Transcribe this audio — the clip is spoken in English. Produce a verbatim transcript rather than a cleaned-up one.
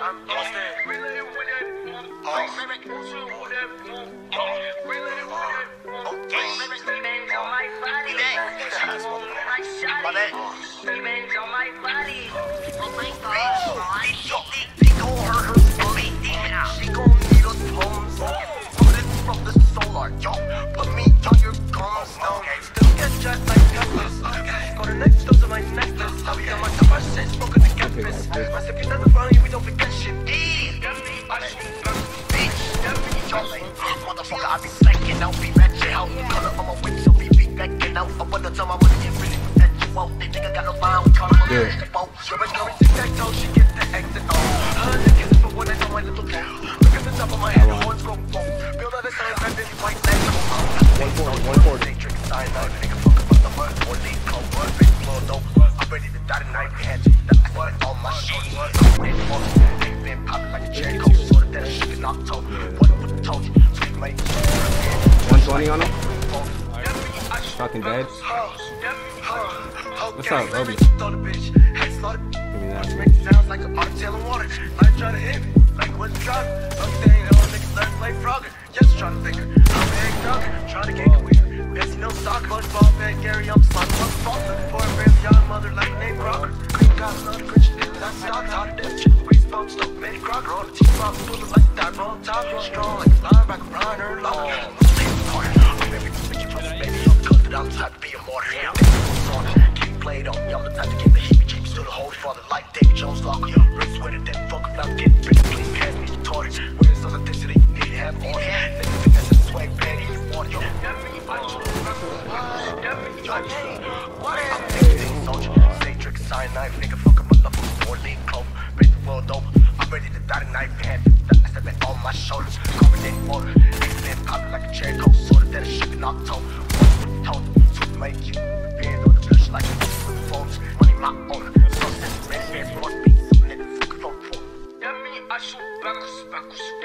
I'm lost in. She gon' need us homes. Put it from the solar, yo. Put me on your gums. Still get jet like peppers. Go to next dose of my necklace. I'll be on my top, I said, smoking the campus. My sippy doesn't follow you, we don't forget shit. Motherfucker, I be slacking out, be matching out. Color on my whip, so be be backing out. I wanna tell my money, get really that you out. They think I got no bound, color on the boat. You're a girl, it's that toe, she get the exit on. Her niggas is for when I know my little toe. Look at the top of my head, the horns go boom. Build out a sign, and then you might let go. one forty, one forty. They trick sign, I think I fuck about the mud, or lead cold, or big blow, dope. I'm ready to die tonight, we had you. That's what all my shit. I'm ready for it. They been popping like a cherry coke, sorta that a shit in October. What I would've told you. one twenty on him. Fucking dead. What's up, Lofi? Give me that. Sounds like an otter tail of water. Life trying to hit me. Like what's driving? Everything all niggas learn to play Frogger. Yes, trying to figure. I'm a egg dogger. Trying to get queer. Bessie no soccer. Bunch ball bag Gary. I'm slotting up fall. Looking for a real young mother like name Crocker. Green got another Christian. That's stock. Out of this shit. Grease bump. Stop Manny Crocker. On the T-pop. Pulling like that. Wrong top. Strong like a linebacker. Brian Erlacher. I'm every bitch you pussy, baby. I'm good, but I'm the type to be a martyr. Keep played on. I'm the type to give the heebie-jeebies to the Holy Father like David Jones Locker. Rich with it, then fuck if I'm getting rich. Please pass me the torch. Women's on the things that they need to have on. Niggas think that's a swag panty. You want it. I'm everything soldier. Say trick, sign knife. Nigga, fuck a motherfucker. Four lean clove. Break the world over. I'm ready to die tonight. We had I step it on my shoulders. Carbonated water. Niggas been popping like a cherry coke. Sorta that a shit in October. What's with the tone? To make you being on the flesh like a phones. Money my own. So since red, red, one beat. Some niggas fucking phone. Yeah, me, I shoot backwards, backwards.